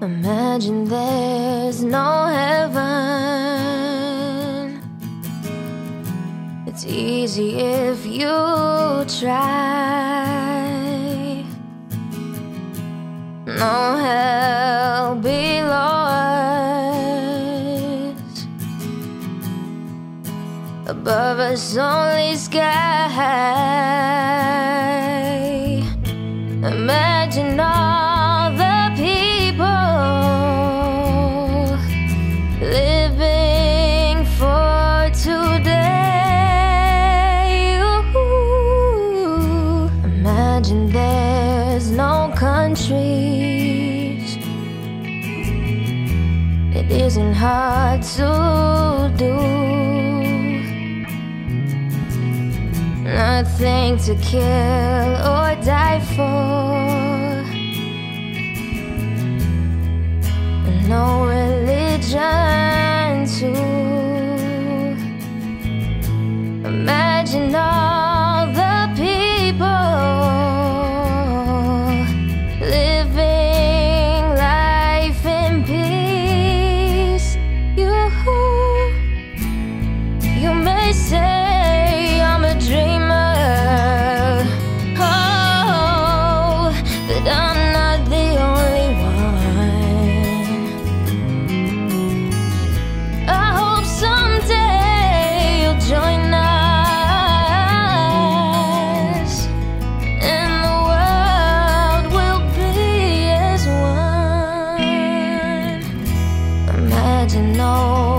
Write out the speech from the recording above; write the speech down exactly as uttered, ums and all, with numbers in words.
Imagine there's no heaven. It's easy if you try. No hell below us. Above us only sky. Imagine all the people living for today. Ooh. Imagine there's no countries. It isn't hard to do. Nothing to kill or die for. No religion too. Imagine all the people living life in peace. You, you may say I'm a dreamer, oh, but I'm not the only one. I hope someday you'll join us, and the world will be as one. Imagine no